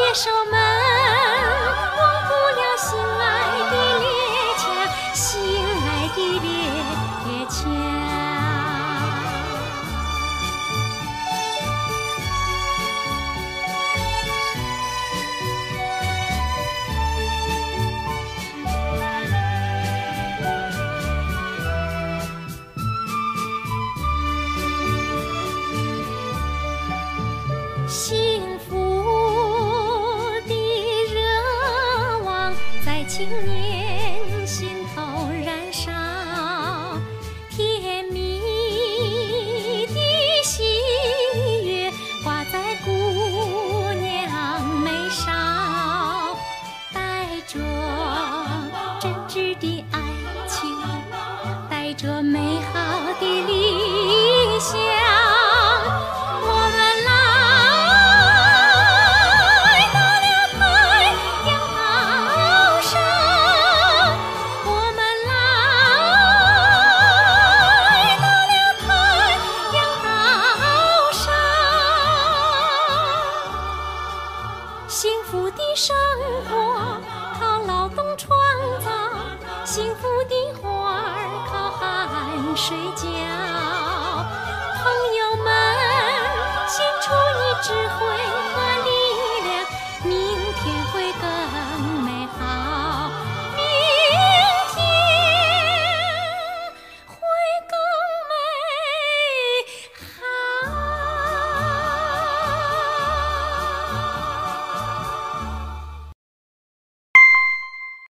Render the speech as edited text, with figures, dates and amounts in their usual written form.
守门，忘不了心爱的列强，心爱的列强。幸福的热望在青年心头燃烧，甜蜜的喜悦挂在姑娘眉梢，带着真挚的爱情，带着美好的理想，我们幸福的生活靠劳动创造，幸福的花儿靠汗水浇。